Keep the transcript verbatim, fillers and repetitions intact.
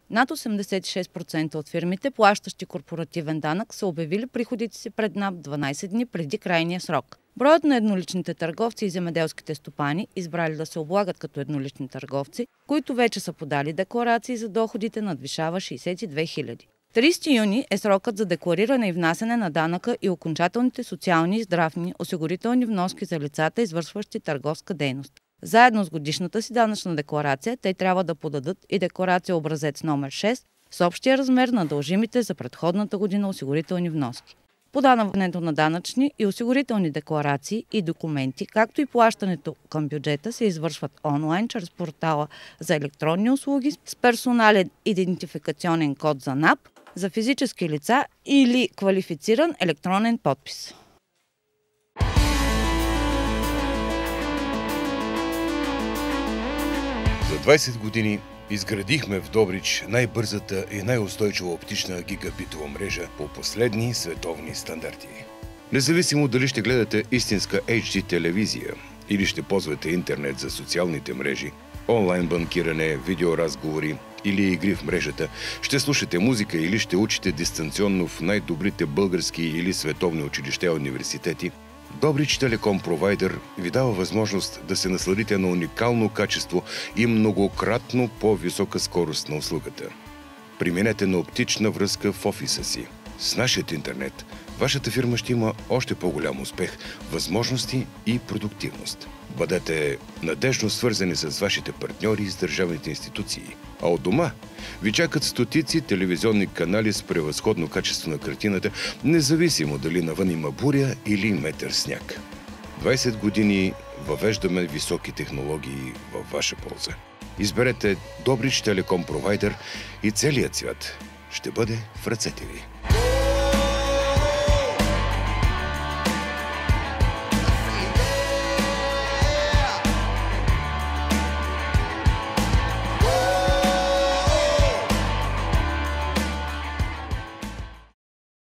Над осемдесет и шест процента от фирмите, плащащи корпоративен данък, са обявили приходите си пред НАП дванадесет дни преди крайния срок. Броят на едноличните търговци и земеделските стопани, избрали да се облагат като еднолични търговци, които вече са подали декларации за доходите, надвишава шейсет и две хиляди. тридесети юни е срокът за деклариране и внасяне на данъка и окончателните социални и здравни осигурителни вноски за лицата, извършващи търговска дейност. Заедно с годишната си данъчна декларация, те трябва да подадат и декларация образец номер шест с общия размер на дължимите за предходната година осигурителни вноски. Подаването на данъчни и осигурителни декларации и документи, както и плащането към бюджета се извършват онлайн чрез портала за електронни услуги с персонален идентификационен код за НАП за физически лица или квалифициран електронен подпис. За двадесет години изградихме в Добрич най-бързата и най-устойчива оптична гигабитова мрежа по последни световни стандарти. Независимо дали ще гледате истинска Ейч Ди телевизия или ще ползвате интернет за социалните мрежи, онлайн банкиране, видеоразговори или игри в мрежата, ще слушате музика или ще учите дистанционно в най-добрите български или световни училища и университети, Добрич Телеком Провайдер ви дава възможност да се насладите на уникално качество и многократно по-висока скорост на услугата. Преминете на оптична връзка в офиса си. С нашият интернет вашата фирма ще има още по-голям успех, възможности и продуктивност. Бъдете надежно свързани с вашите партньори и с държавните институции. А от дома ви чакат стотици телевизионни канали с превъзходно качество на картината, независимо дали навън има буря или метър сняг. двадесет години въвеждаме високи технологии във ваша полза. Изберете Добрич Телеком Провайдер и целият свят ще бъде в ръцете ви.